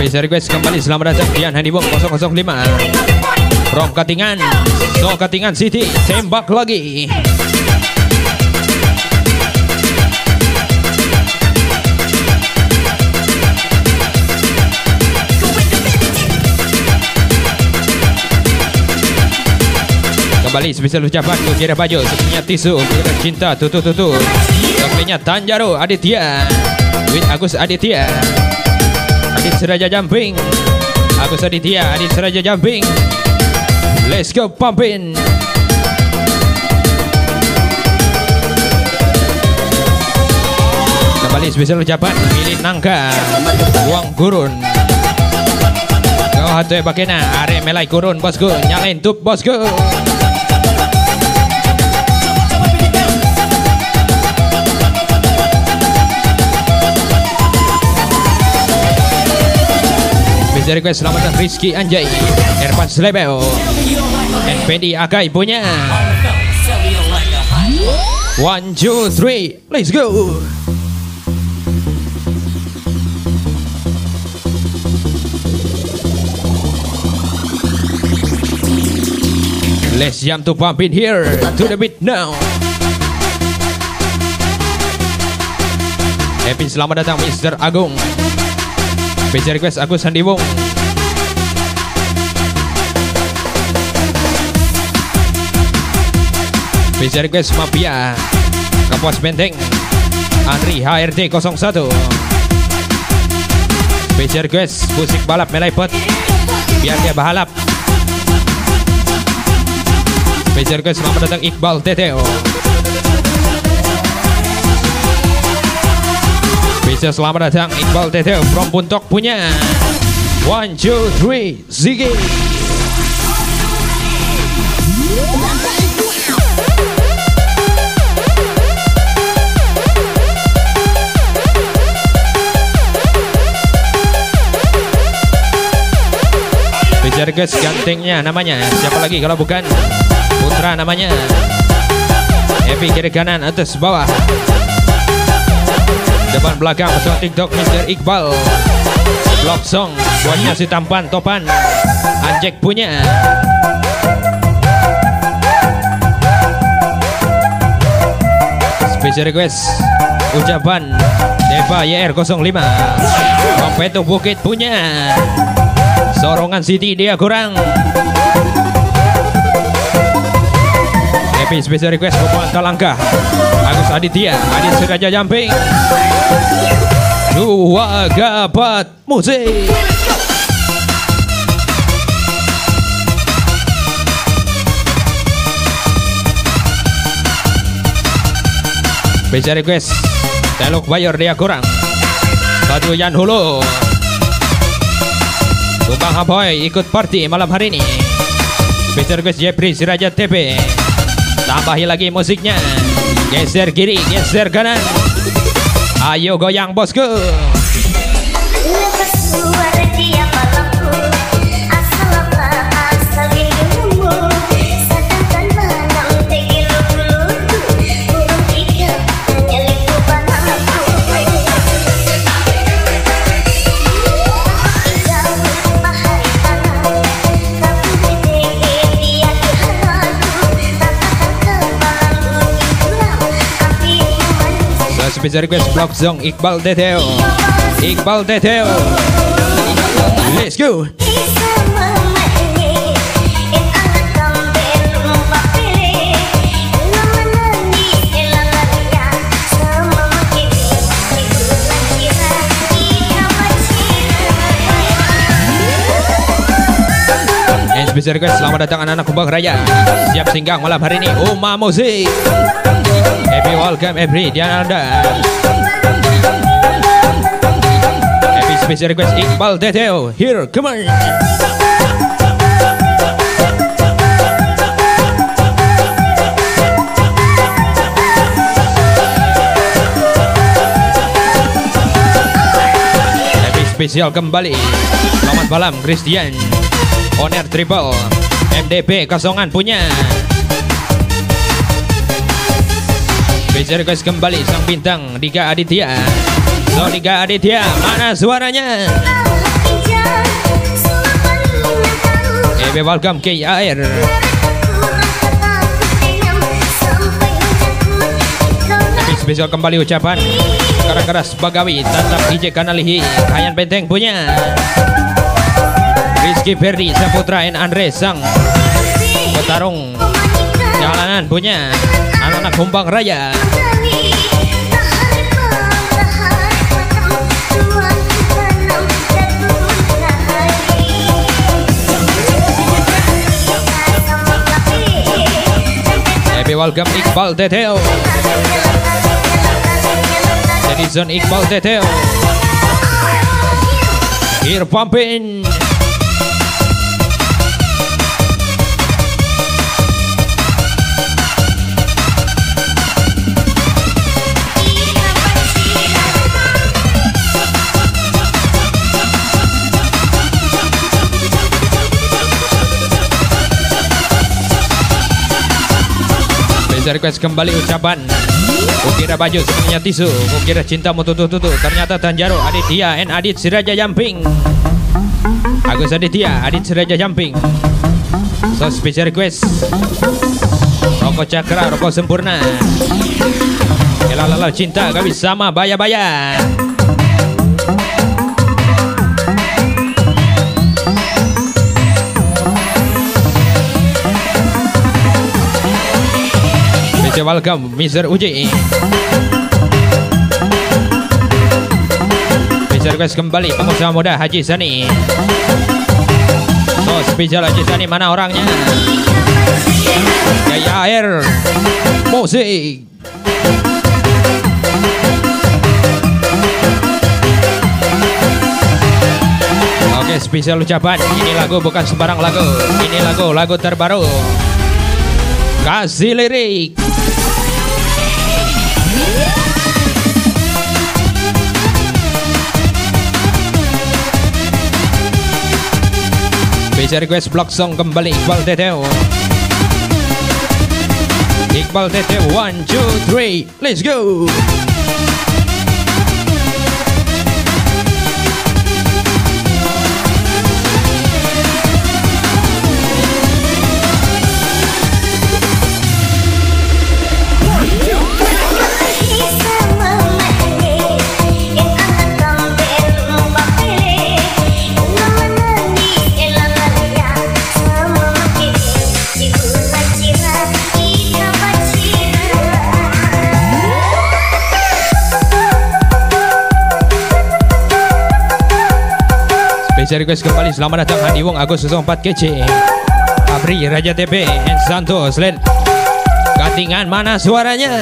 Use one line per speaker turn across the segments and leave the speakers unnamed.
Special request kembali, selamat datang Dian Handibong 005 from Katingan. So Katingan City, tembak lagi. Kembali spesial ucapan untuk Kira Baju, sebenarnya tisu, Kira Cinta, tutu. Kembalinya Tanjaro Aditya, with Agus Aditya, Adit Seraja Jumping, Agus Aditya, Adit Seraja Jumping. Let's go pumping. Kembali spesial ucapan Milih Nangka, Uang Gurun. Kau hatu bakena, are melai kurun bosku, nyalain tup bosku. Bisa request selamat datang Rizky Anjay, Ervan Slebeo, NPD Akai punya. 1, 2, 3, let's go. Let's jump to pump in here to the beat now. Happy selamat datang Mr. Agung. Special request Agus Handibong. Special request Mafia Kapuas Benteng Andri HRD 01. Special request musik balap melepet biar dia bahalap. Special request selamat datang Iqbal Teteo. Special selamat datang Iqbal Teteo from Buntok punya. 1, 2, 3, Ziggy. Special request gantengnya namanya, siapa lagi kalau bukan Putra namanya. Happy kiri kanan atas bawah, depan belakang pesawat TikTok Mr. Iqbal. Love song buatnya si tampan topan Anjek punya. Special request ucapan Deva YR05 Kompetu Bukit punya. Sorongan City dia kurang. Happy special request Bupon Talangkah Agus Aditya, Adit Seraja Jumping. 2 gapat musik. Special request Teluk Bayor dia kurang. 1 Yan Hulu. Tumbang Aboy ikut party malam hari ini. Special request Jeffrey Siraja TP. Tambahi lagi musiknya. Geser kiri, geser kanan. Ayo goyang bosku. Special request Block Zong Iqbal Teteo. Iqbal Teteo. Let's go. Special request selamat datang anak-anak Kumbang Raya. Siap singgang malam hari ini Uma Musik. Happy welcome every Diananda. Happy special request Iqbal Teteo. Here, come on. Happy special kembali. Selamat malam Christian. Owner Triple MDP Kosongan punya. Special request kembali sang bintang Dika Aditya. So Dika Aditya, mana suaranya? Happy welcome KAR. Happy spesial kembali ucapan sekarang keras Bagawi tetap IJ Kanalihi Kayan Benteng punya Rizky Ferdi Saputra and Andre Sang petarung jalanan punya anak-anak Humbang Raya. Happy welcome Iqbal Teteo, Citizen Iqbal Teteo, Here Pumpin. Request kembali ucapan ukira baju sebenarnya tisu, ukira cinta mutu-tutu, ternyata Tanjaro Aditya and Adit Siraja Jamping, Agus Aditya Adit Siraja Jamping. So special request Rokok Cakra, Rokok Sempurna, Elalalau Cinta Gak Bisa Sama Baya-Baya. Welcome Mr. Uji. Mr. Request kembali pengusaha muda Haji Sani. So spesial Haji Sani mana orangnya? Gaya air musik. Oke, spesial ucapan. Ini lagu bukan sembarang lagu. Ini lagu terbaru. Kasih lirik. Bisa request block song kembali Iqbal Teteo. Iqbal Teteo 1, 2, 3, let's go. Bisa request kembali selamat datang Handi Wong Agus 04 Kece, Abri Raja TP and Santos Led Katingan mana suaranya?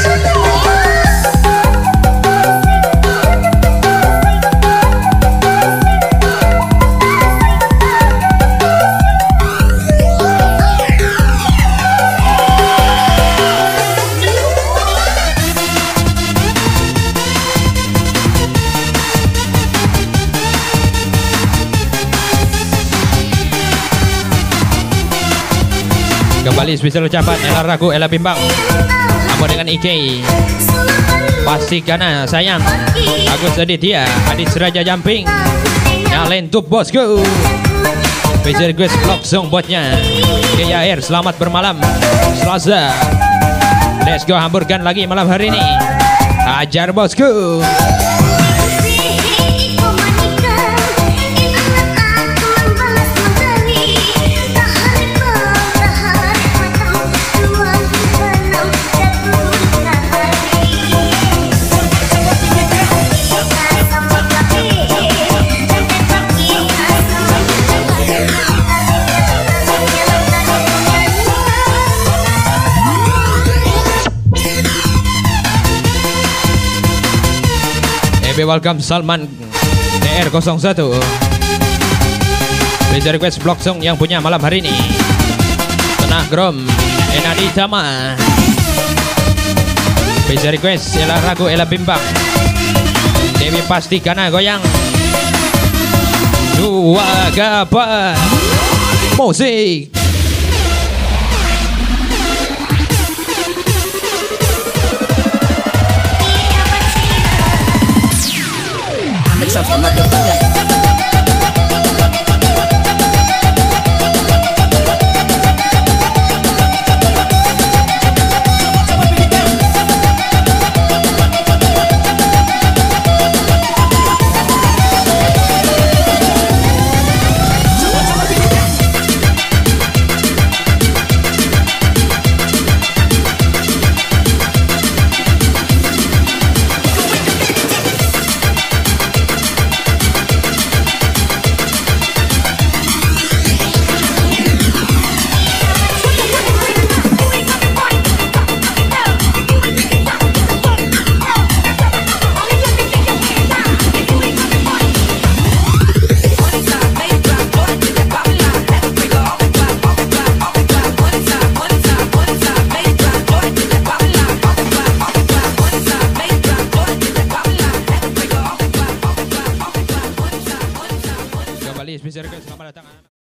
Kembali spesial ucapan Ella Ragu, Ella Bimbang, Ambo dengan IK, Pasti Karena Sayang, Agus Aditya, Adit Seraja Jamping, Nyalain Tup Bosku. Spesial request vlog song buatnya KAR, selamat bermalam Selasa. Let's go hamburkan lagi malam hari ini. Ajar bosku. Welcome Salman TR01. Bisa request blog song yang punya malam hari ini. Tenah Grom Enadi Tama. Bisa request Ella Ragu, Ella Bimbang, Dewi Pasti Karena Goyang, Dua Gapa Musik. kembali spesial guys, selamat datang anak.